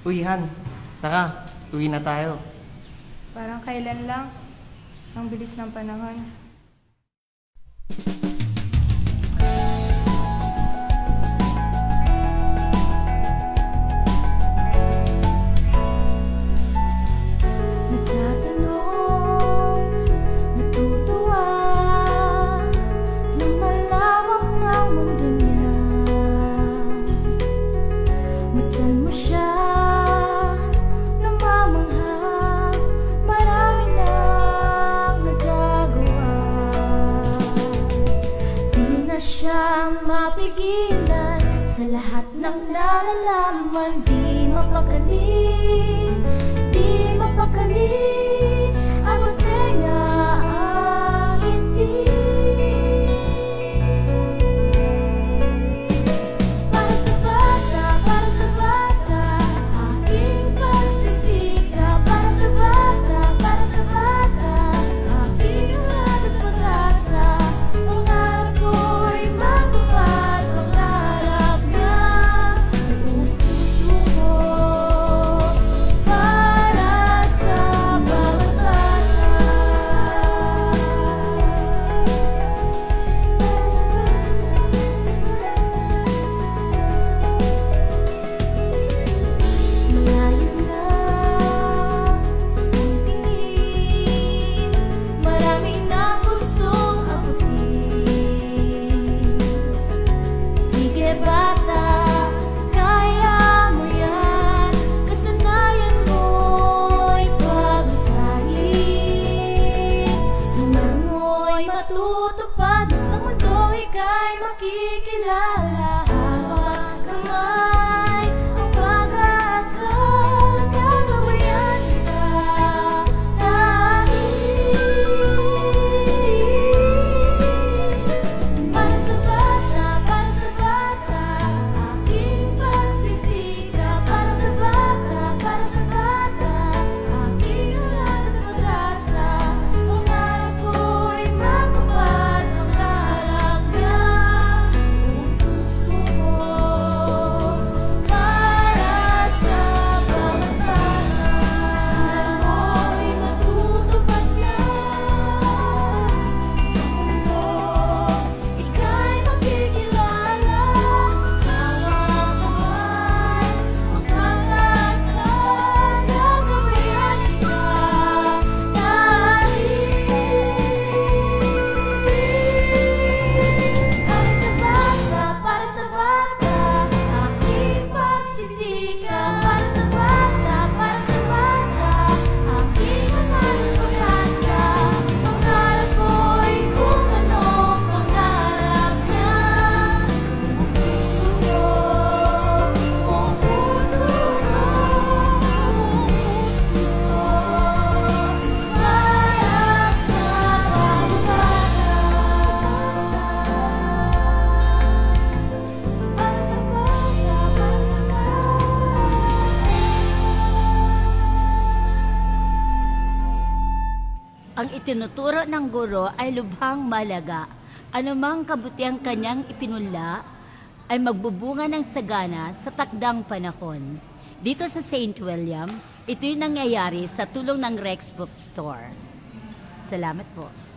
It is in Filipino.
Uy, Han. Tara, uwi na tayo. Parang kailan lang. Ang bilis ng panahon. Mapigilan sa lahat ng nalalaman, di mapakali, di mapakali. Ako tenga ang ngiti. Para sa bata, aking pagsisikap. Para sa bata, aking lahat at pag-asa. Pangarap ko'y matupad, pangarap na buong puso ko. Para sa bawat bata. Malayo na ang tingin, marami nang gustong abutin. Sige bata, kaya mo yan. Kasanayan mo'y pag-asahin. Luman mo'y matutupad, sa mundo ika'y makikilala. Hawak kamay ang pag-asa, gagabayan kita para sa bata, aking pagsisikap. Para sa bata, aking lahat at pag-asa. Pangarap ko'y matupad, pangarap na buong puso ko. Para sa bawat bata, mo'y matutupad na. Sa mundo, ika'y makikilala. Hawak kamay ang pag-asa, gagabayan kita para sa bata, aking pagsisikap. Para sa bata, aking lahat at pag-asa. Pangarap ko'y kung anong pangarap niya. Buong puso ko, buong puso ko, buong puso ko. Para sa bawat bata. Para sa bata. Ang itinuturo ng guro ay lubhang malaga. Anumang kabutihang kanyang ipinunla ay magbubunga ng sagana sa takdang panahon. Dito sa St. William, ito'y nangyayari sa tulong ng Rex Bookstore. Salamat po.